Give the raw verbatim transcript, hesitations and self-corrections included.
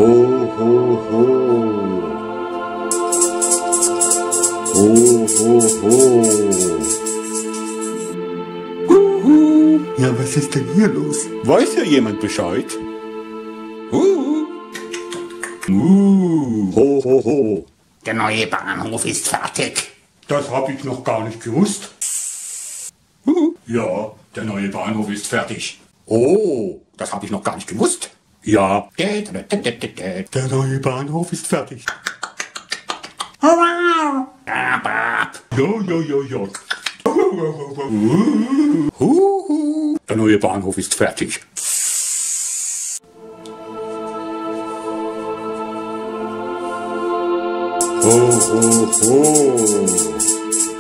Ho, ho, ho. Ho, ho, ho. Huhu. Ja, was ist denn hier los? Weiß ja jemand Bescheid? Huhu. Uh. Ho, ho, ho. Der neue Bahnhof ist fertig. Das habe ich noch gar nicht gewusst. Huhu. Ja, der neue Bahnhof ist fertig. Oh, das habe ich noch gar nicht gewusst. Ja, Dä, dä, dä, dä, dä, dä. der neue Bahnhof ist fertig. Ja, Bab. Jo, jo, jo, jo. Huhu. Der neue Bahnhof ist fertig. Ho, ho, ho.